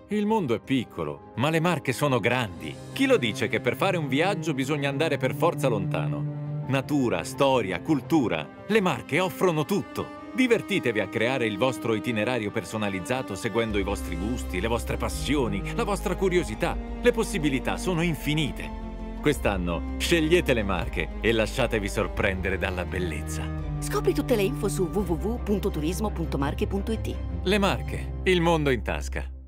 Il mondo è piccolo, ma le Marche sono grandi. Chi lo dice che per fare un viaggio bisogna andare per forza lontano? Natura, storia, cultura. Le Marche offrono tutto. Divertitevi a creare il vostro itinerario personalizzato seguendo i vostri gusti, le vostre passioni, la vostra curiosità. Le possibilità sono infinite. Quest'anno scegliete le Marche e lasciatevi sorprendere dalla bellezza. Scopri tutte le info su www.turismo.marche.it. Le Marche, il mondo in tasca.